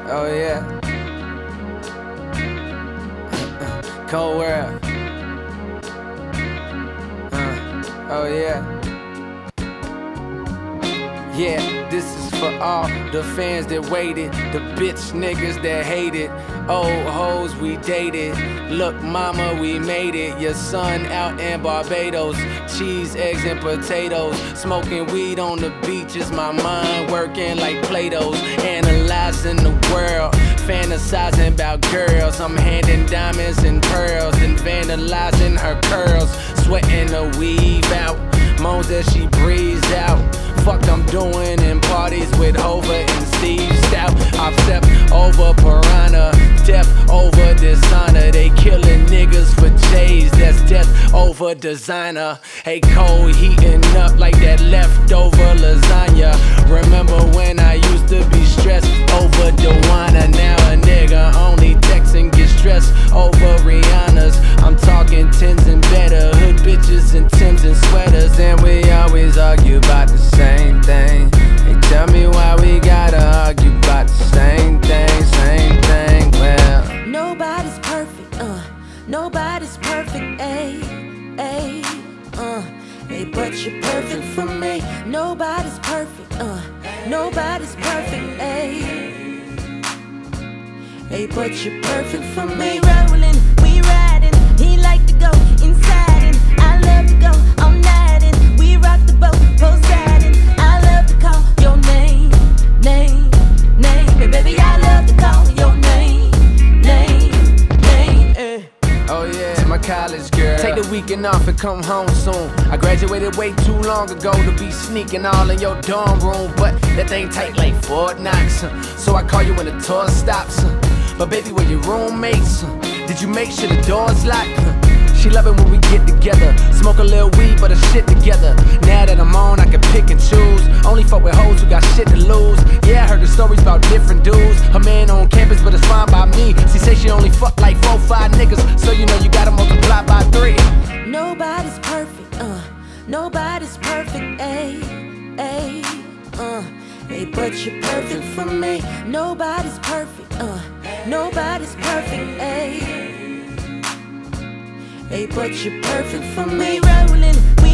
Oh yeah. Cold world. Oh yeah. Yeah, this is for all the fans that waited, the bitch niggas that hated, old hoes we dated. Look mama, we made it. Your son out in Barbados, cheese, eggs and potatoes, smoking weed on the beaches. My mind working like Play-Dohs, analyzing the world, fantasizing about girls. I'm handing diamonds and pearls and vandalizing her curls, sweating the weave out, moans as she breathes out. Fuck I'm doing in parties with Hova and Steve Stout. I've stepped over Piranha, death over dishonor. They killing niggas for J's, that's death over designer. Hey, cold heating up like that leftover lasagna. Remember when I used to be stressed over Dewana? Now a nigga only texts and gets stressed over Rihanna's. I'm talking tens and better, hood bitches and Timbs and sweaters. And we always argue about the same thing. Hey, tell me why we gotta argue about the same thing, same thing. Well, nobody's perfect, nobody's perfect, ayy, ayy, hey, but you're perfect for me. Nobody's perfect, nobody's perfect, ayy, hey, but you're perfect for me. We rollin', we riding, he like to go inside and I love to go all night and we rock the boat, Poseidon. I love to call your name, name, name, but baby I love to call your name, name, name. oh yeah, to my college girl, take the weekend off and come home soon. I graduated way too long ago to be sneaking all in your dorm room, but that thing tight like Fort Knox, so I call you when the tour stops. But baby, were your roommates? Did you make sure the door's locked? She love it when we get together, smoke a little weed, but a shit together. Now that I'm on, I can pick and choose. Only fuck with hoes who got shit to lose. Yeah, I heard the stories about different dudes. Her man on campus, but it's fine by me. She say she only fuck like 4, 5 niggas, so you know you gotta multiply by 3. Nobody's perfect, nobody's perfect, ayy, ayy, hey, but you're perfect for me. Nobody's perfect, nobody's perfect, ayy, hey, but you're perfect for me. We rollin',